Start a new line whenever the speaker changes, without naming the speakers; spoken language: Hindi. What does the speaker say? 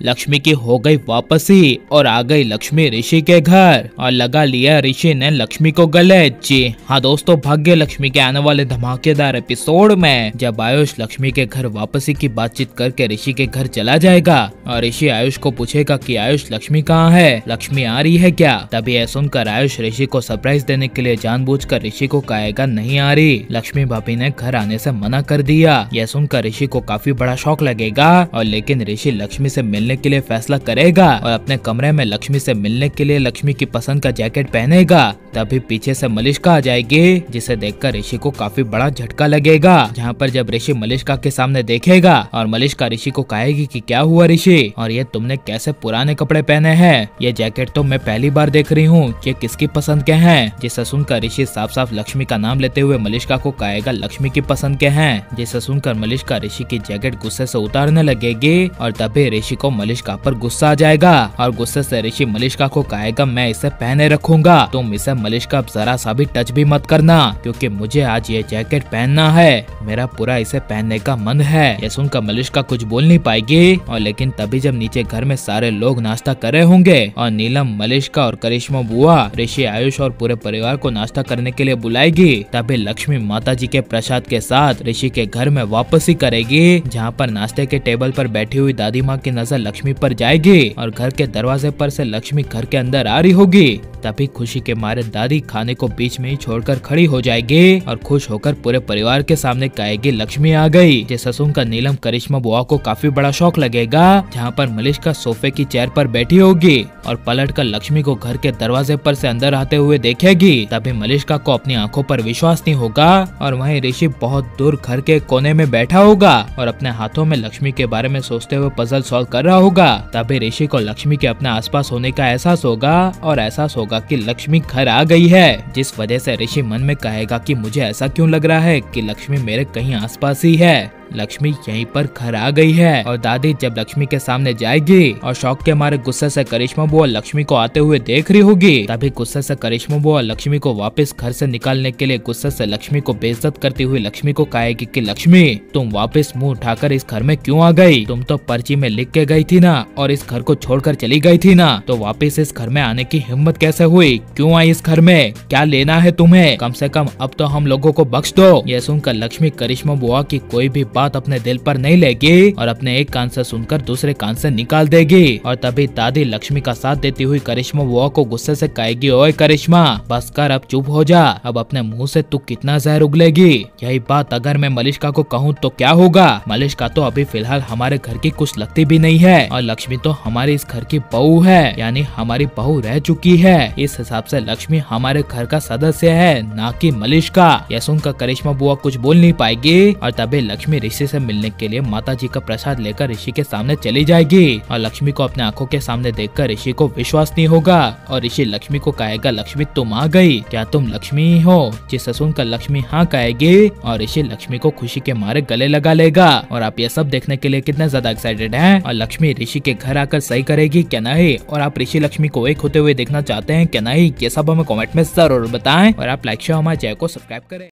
लक्ष्मी की हो गई वापसी और आ गई लक्ष्मी ऋषि के घर और लगा लिया ऋषि ने लक्ष्मी को गले। जी हाँ दोस्तों, भाग्य लक्ष्मी के आने वाले धमाकेदार एपिसोड में जब आयुष लक्ष्मी के घर वापसी की बातचीत करके ऋषि के घर चला जाएगा और ऋषि आयुष को पूछेगा कि आयुष लक्ष्मी कहाँ है, लक्ष्मी आ रही है क्या। तभी यह सुनकर आयुष ऋषि को सरप्राइज देने के लिए जानबूझकर ऋषि को कहेगा नहीं आ रही, लक्ष्मी भाभी ने घर आने से मना कर दिया। यह सुनकर ऋषि को काफी बड़ा शौक लगेगा और लेकिन ऋषि लक्ष्मी से मिलने के लिए फैसला करेगा और अपने कमरे में लक्ष्मी से मिलने के लिए लक्ष्मी की पसंद का जैकेट पहनेगा। तभी पीछे से मलिष्का आ जाएगी जिसे देखकर ऋषि को काफी बड़ा झटका लगेगा। जहाँ पर जब ऋषि मलिष्का के सामने देखेगा और मलिष्का ऋषि को कहेगी कि क्या हुआ ऋषि, और ये तुमने कैसे पुराने कपड़े पहने हैं, ये जैकेट तो मैं पहली बार देख रही हूँ, ये किसकी पसंद के हैं। जिसे सुनकर ऋषि साफ साफ लक्ष्मी का नाम लेते हुए मलिष्का को कहेगा लक्ष्मी की पसंद के हैं। जिसे सुनकर मलिष्का ऋषि की जैकेट गुस्से से उतारने लगेगी और तभी ऋषि को मलिष्का पर गुस्सा आ जाएगा और गुस्से से ऋषि मलिष्का को कहेगा मैं इसे पहने रखूंगा, तुम इसे मलिष्का जरा सा भी टच भी मत करना क्योंकि मुझे आज ये जैकेट पहनना है, मेरा पूरा इसे पहनने का मन है। ये सुनकर मलिष्का कुछ बोल नहीं पाएगी और लेकिन तभी जब नीचे घर में सारे लोग नाश्ता कर रहे होंगे और नीलम मलिष्का और करिश्मा बुआ ऋषि आयुष और पूरे परिवार को नाश्ता करने के लिए बुलाएगी, तभी लक्ष्मी माता जी के प्रसाद के साथ ऋषि के घर में वापसी करेगी। जहाँ पर नाश्ते के टेबल पर बैठी हुई दादी माँ की नजर लक्ष्मी पर जाएगी और घर के दरवाजे पर से लक्ष्मी घर के अंदर आ रही होगी। तभी खुशी के मारे दादी खाने को बीच में ही छोड़कर खड़ी हो जाएगी और खुश होकर पूरे परिवार के सामने कहेगी लक्ष्मी आ गई। जिसे सुनकर नीलम करिश्मा बुआ को काफी बड़ा शौक लगेगा। जहाँ पर मलिष्का सोफे की चेयर पर बैठी होगी और पलटकर लक्ष्मी को घर के दरवाजे पर से अंदर आते हुए देखेगी। तभी मलिष्का को अपनी आंखों पर विश्वास नहीं होगा और वहीं ऋषि बहुत दूर घर के कोने में बैठा होगा और अपने हाथों में लक्ष्मी के बारे में सोचते हुए पजल सॉल्व कर रहा होगा। तभी ऋषि को लक्ष्मी के अपने आसपास होने का एहसास होगा और एहसास होगा कि लक्ष्मी घर आ गई है। जिस वजह से ऋषि मन में कहेगा कि मुझे ऐसा क्यों लग रहा है कि लक्ष्मी मेरे कहीं आसपास ही है, लक्ष्मी यहीं पर घर आ गई है। और दादी जब लक्ष्मी के सामने जाएगी और शौक के मारे गुस्से से करिश्मा बुआ लक्ष्मी को आते हुए देख रही होगी, तभी गुस्से से करिश्मा बुआ लक्ष्मी को वापस घर से निकालने के लिए गुस्से से लक्ष्मी को बेइज्जत करती हुई लक्ष्मी को कहेगी कि लक्ष्मी तुम वापस मुंह उठाकर इस घर में क्यों आ गई, तुम तो पर्ची में लिख के गई थी ना और इस घर को छोड़कर चली गई थी ना, तो वापस इस घर में आने की हिम्मत कैसे हुई, क्यों आई इस घर में, क्या लेना है तुम्हें, कम से कम अब तो हम लोगों को बख्श दो। यह सुनकर लक्ष्मी करिश्मा बुआ की कोई भी बात अपने दिल पर नहीं लेगी और अपने एक कान से सुनकर दूसरे कान से निकाल देगी। और तभी दादी लक्ष्मी का साथ देती हुई करिश्मा बुआ को गुस्से से कहेगी ओए करिश्मा बस कर, अब चुप हो जा, अब अपने मुंह से तू कितना जहर उगलेगी, यही बात अगर मैं मलिष्का को कहूँ तो क्या होगा, मलिष्का तो अभी फिलहाल हमारे घर की कुछ लगती भी नहीं है और लक्ष्मी तो हमारे इस घर की बहू है, यानी हमारी बहू रह चुकी है, इस हिसाब से लक्ष्मी हमारे घर का सदस्य है ना कि मलिष्का। यह सुनकर करिश्मा बुआ कुछ बोल नहीं पाएगी और तभी लक्ष्मी ऋषि से मिलने के लिए माता जी का प्रसाद लेकर ऋषि के सामने चली जाएगी और लक्ष्मी को अपने आंखों के सामने देखकर ऋषि को विश्वास नहीं होगा और ऋषि लक्ष्मी को कहेगा लक्ष्मी तुम आ गई, क्या तुम लक्ष्मी ही हो। जिसे सुनकर लक्ष्मी हाँ कहेगी और ऋषि लक्ष्मी को खुशी के मारे गले लगा लेगा। और आप ये सब देखने के लिए कितने ज्यादा एक्साइटेड हैं और लक्ष्मी ऋषि के घर आकर सही करेगी क्या नहीं, और आप ऋषि लक्ष्मी को एक होते हुए देखना चाहते हैं क्या नहीं, ये सब हमें कॉमेंट में जरूर बताएं और आप लाइक शेयर हमारे चैनल को सब्सक्राइब करें।